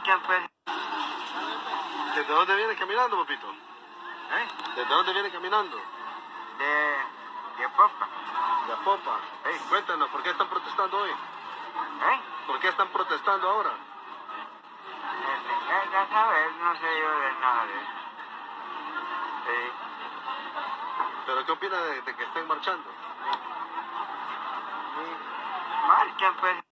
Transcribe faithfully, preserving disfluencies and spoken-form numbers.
marcha, pues. ¿Desde dónde viene caminando, papito? ¿Eh? ¿Desde dónde viene caminando? De... de Popa. De Apopa. Hey. Cuéntanos, ¿por qué están protestando hoy? ¿Eh? ¿Por qué están protestando ahora? Ya, ya sabes, no sé yo de nada de eso. Sí. ¿Pero qué opina de, de que estén marchando? Sí. Marcha, pues.